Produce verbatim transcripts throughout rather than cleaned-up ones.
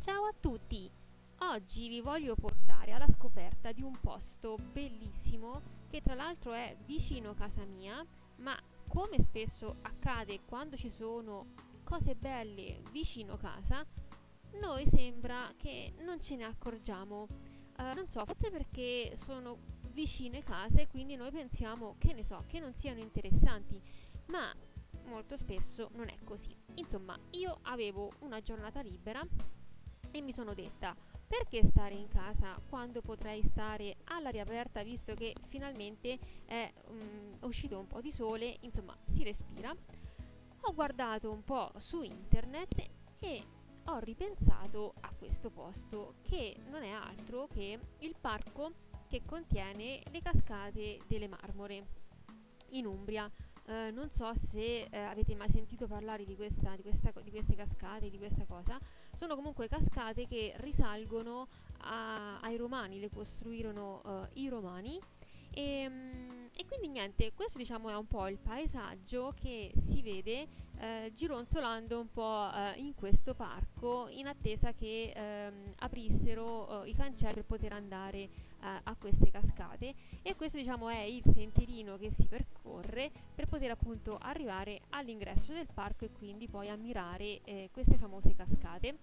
Ciao a tutti! Oggi vi voglio portare alla scoperta di un posto bellissimo che tra l'altro è vicino casa mia, ma come spesso accade quando ci sono cose belle vicino casa, noi sembra che non ce ne accorgiamo. Eh, non so, forse perché sono vicine case e quindi noi pensiamo, che ne so, che non siano interessanti, ma molto spesso non è così. Insomma, io avevo una giornata libera e mi sono detta: perché stare in casa quando potrei stare all'aria aperta, visto che finalmente è um, uscito un po' di sole, insomma si respira. Ho guardato un po' su internet e ho ripensato a questo posto, che non è altro che il parco che contiene le cascate delle Marmore in Umbria. Eh, non so se eh, avete mai sentito parlare di, questa, di, questa, di queste cascate, di questa cosa. Sono comunque cascate che risalgono a- ai Romani, le costruirono eh, i Romani. E, mm, e quindi niente, questo diciamo è un po' il paesaggio che si vede eh, gironzolando un po' eh, in questo parco, in attesa che ehm, aprissero eh, i cancelli per poter andare eh, a queste cascate. E questo diciamo è il sentierino che si percorre per poter appunto arrivare all'ingresso del parco e quindi poi ammirare eh, queste famose cascate,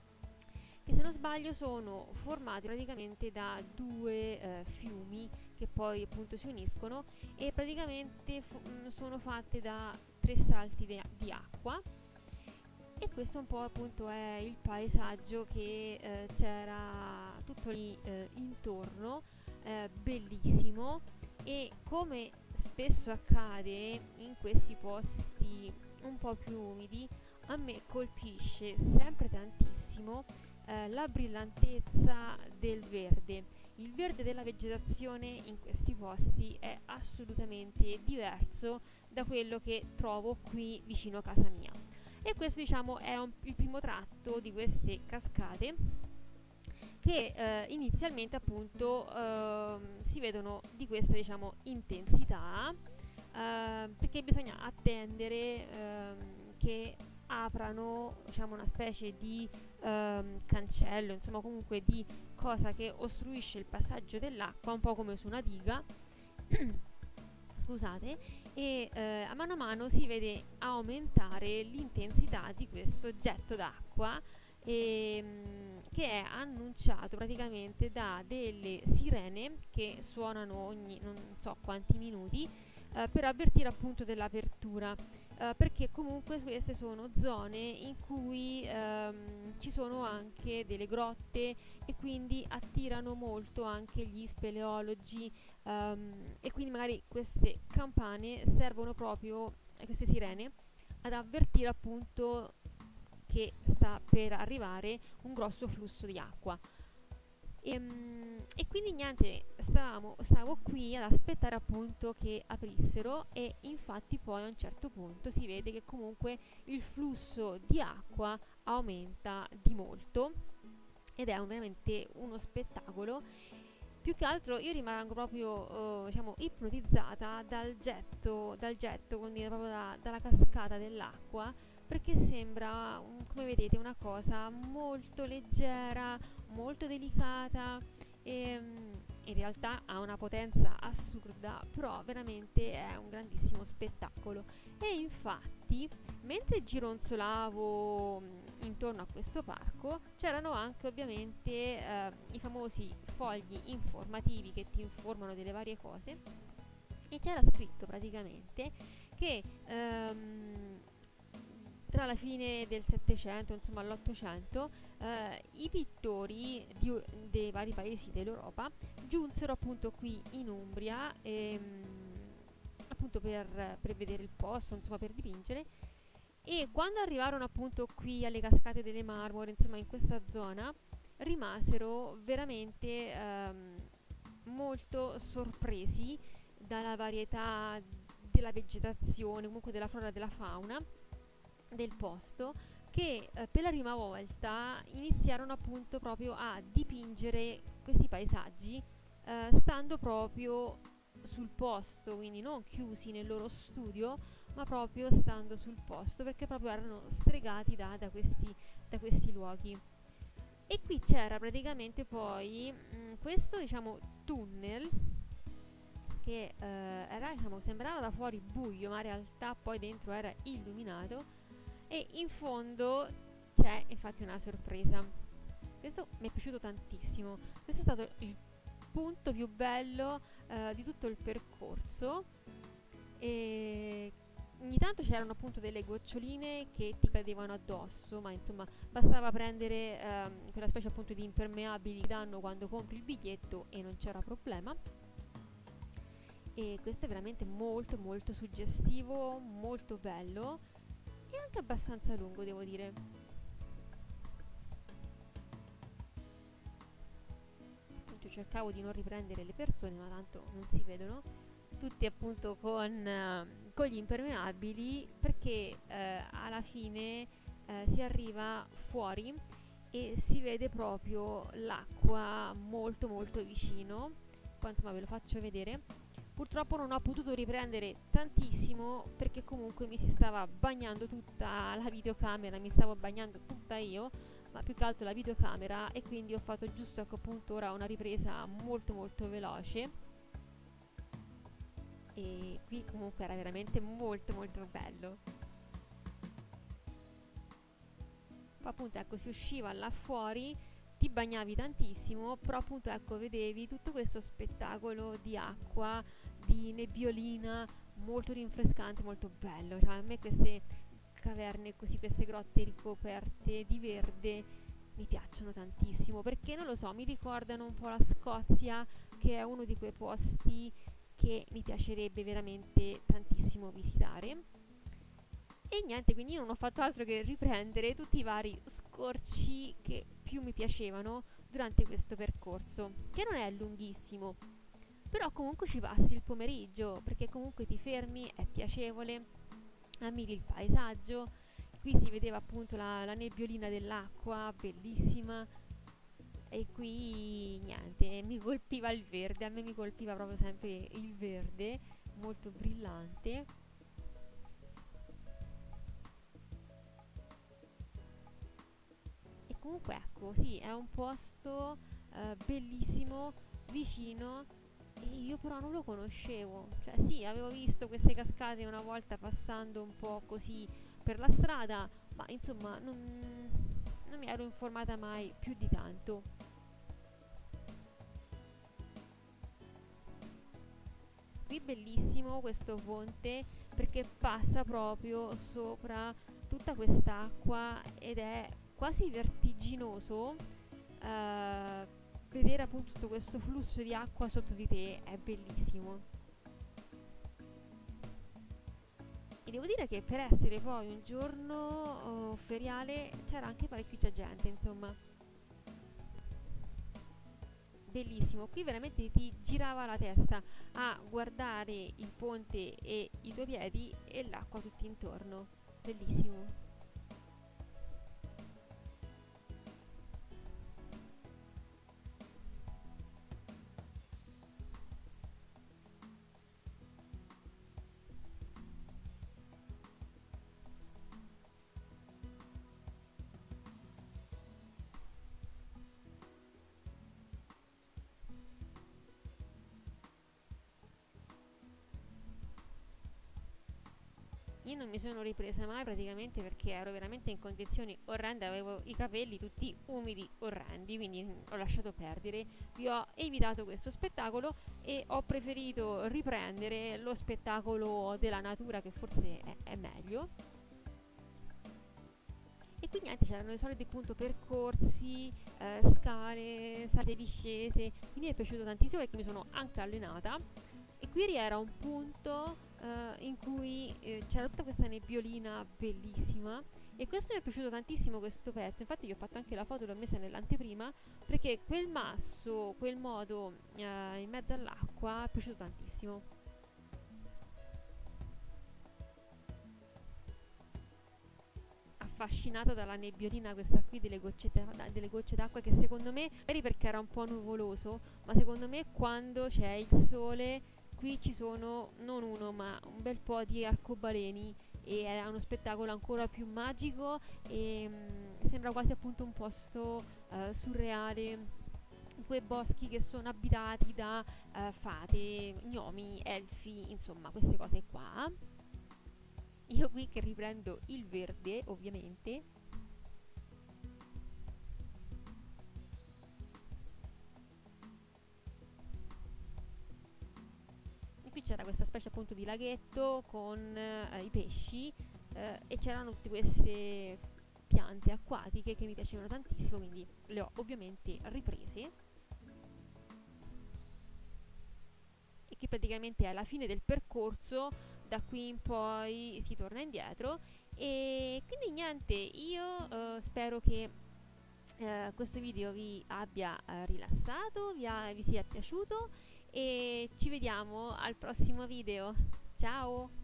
che se non sbaglio sono formati praticamente da due eh, fiumi che poi appunto si uniscono, e praticamente fu- mh, sono fatte da tre salti de- di acqua. E questo un po' appunto è il paesaggio che eh, c'era tutto lì eh, intorno, eh, bellissimo. E come spesso accade in questi posti un po' più umidi, a me colpisce sempre tantissimo eh, la brillantezza del verde. Il verde della vegetazione in questi posti è assolutamente diverso da quello che trovo qui vicino a casa mia. E questo diciamo è un- il primo tratto di queste cascate, che eh, inizialmente appunto ehm, si vedono di questa diciamo intensità, eh, perché bisogna attendere ehm, che aprano diciamo una specie di ehm, cancello, insomma comunque di cosa che ostruisce il passaggio dell'acqua, un po' come su una diga. Scusate. E eh, a mano a mano si vede aumentare l'intensità di questo getto d'acqua, ehm, che è annunciato praticamente da delle sirene che suonano ogni non so quanti minuti, eh, per avvertire appunto dell'apertura, eh, perché comunque queste sono zone in cui ehm, ci sono anche delle grotte e quindi attirano molto anche gli speleologi, um, e quindi magari queste campane servono proprio, eh, queste sirene, ad avvertire appunto che sta per arrivare un grosso flusso di acqua. E, mm, e quindi niente, stavamo, stavo qui ad aspettare appunto che aprissero, e infatti poi a un certo punto si vede che comunque il flusso di acqua aumenta di molto, ed è un- veramente uno spettacolo. Più che altro io rimango proprio, eh, diciamo, ipnotizzata dal getto, dal getto, quindi proprio da- dalla cascata dell'acqua, perché sembra, un- come vedete, una cosa molto leggera, molto delicata, e mm, in realtà ha una potenza assurda, però veramente è un grandissimo spettacolo. E infatti, mentre gironzolavo mh, intorno a questo parco, c'erano anche ovviamente eh, i famosi fogli informativi che ti informano delle varie cose, e c'era scritto praticamente che ehm, tra la fine del settecento, insomma l'ottocento, eh, i pittori di, dei vari paesi dell'Europa giunsero appunto qui in Umbria, ehm, appunto per, per vedere il posto, insomma per dipingere. E quando arrivarono appunto qui alle cascate delle Marmore, insomma in questa zona, rimasero veramente ehm, molto sorpresi dalla varietà della vegetazione, comunque della flora e della fauna del posto, che eh, per la prima volta iniziarono appunto proprio a dipingere questi paesaggi, eh, stando proprio sul posto, quindi non chiusi nel loro studio, ma proprio stando sul posto, perché proprio erano stregati da, da questi, da questi luoghi. E qui c'era praticamente poi mh, questo, diciamo, tunnel che eh, era, diciamo, sembrava da fuori buio, ma in realtà poi dentro era illuminato, e in fondo c'è infatti una sorpresa. Questo mi è piaciuto tantissimo. Questo è stato il punto più bello eh, di tutto il percorso. E ogni tanto c'erano appunto delle goccioline che ti cadevano addosso, ma insomma bastava prendere ehm, quella specie appunto di impermeabili che danno quando compri il biglietto e non c'era problema. E questo è veramente molto molto suggestivo, molto bello e anche abbastanza lungo, devo dire. Appunto cercavo di non riprendere le persone, ma tanto non si vedono, tutti appunto con, uh, con gli impermeabili, perché uh, alla fine uh, si arriva fuori e si vede proprio l'acqua molto molto vicino. Poi insomma ve lo faccio vedere. Purtroppo non ho potuto riprendere tantissimo perché comunque mi si stava bagnando tutta la videocamera, mi stavo bagnando tutta io, ma più che altro la videocamera, e quindi ho fatto giusto, ecco, appunto ora una ripresa molto molto veloce. E qui comunque era veramente molto molto bello. Poi appunto ecco si usciva là fuori, ti bagnavi tantissimo, però appunto ecco vedevi tutto questo spettacolo di acqua, di nebbiolina, molto rinfrescante, molto bello. Cioè a me queste caverne così, queste grotte ricoperte di verde mi piacciono tantissimo, perché non lo so, mi ricordano un po' la Scozia, che è uno di quei posti che mi piacerebbe veramente tantissimo visitare. E niente, quindi io non ho fatto altro che riprendere tutti i vari scorci che più mi piacevano durante questo percorso, che non è lunghissimo, però comunque ci passi il pomeriggio, perché comunque ti fermi, è piacevole, ammiri il paesaggio. Qui si vedeva appunto la, la nebbiolina dell'acqua, bellissima, e qui niente, mi colpiva il verde, a me mi colpiva proprio sempre il verde, molto brillante. E comunque ecco, sì, è un posto eh, bellissimo, vicino, e io però non lo conoscevo. Cioè sì, avevo visto queste cascate una volta passando un po' così per la strada, ma insomma non, non mi ero informata mai più di tanto. Qui bellissimo questo ponte perché passa proprio sopra tutta quest'acqua ed è quasi vertiginoso eh, vedere appunto tutto questo flusso di acqua sotto di te, è bellissimo. E devo dire che per essere poi un giorno oh, feriale c'era anche parecchia gente, insomma. Bellissimo, qui veramente ti girava la testa a guardare il ponte e i tuoi piedi e l'acqua tutti intorno. Bellissimo. Io non mi sono ripresa mai praticamente perché ero veramente in condizioni orrende, avevo i capelli tutti umidi, orrendi, quindi mm, ho lasciato perdere. Vi ho evitato questo spettacolo e ho preferito riprendere lo spettacolo della natura, che forse è, è meglio. E quindi niente, c'erano i soliti appunto percorsi, eh, scale, salite e discese, quindi mi è piaciuto tantissimo perché mi sono anche allenata. E qui era un punto eh, in cui eh, c'era tutta questa nebbiolina bellissima, e questo mi è piaciuto tantissimo, questo pezzo. Infatti io ho fatto anche la foto, l'ho messa nell'anteprima, perché quel masso, quel modo eh, in mezzo all'acqua è piaciuto tantissimo. Affascinata dalla nebbiolina questa qui, delle gocce, delle gocce d'acqua, che secondo me, magari perché era un po' nuvoloso, ma secondo me quando c'è il sole qui ci sono non uno ma un bel po' di arcobaleni, e è uno spettacolo ancora più magico e, sembra quasi appunto un posto eh, surreale, quei boschi che sono abitati da eh, fate, gnomi, elfi, insomma queste cose qua. Io qui che riprendo il verde, ovviamente. E qui c'era questa specie appunto di laghetto con eh, i pesci eh, e c'erano tutte queste piante acquatiche che mi piacevano tantissimo, quindi le ho ovviamente riprese. E che praticamente è la fine del percorso, da qui in poi si torna indietro. E quindi niente, io eh, spero che eh, questo video vi abbia eh, rilassato, vi, ha, vi sia piaciuto e ci vediamo al prossimo video. Ciao!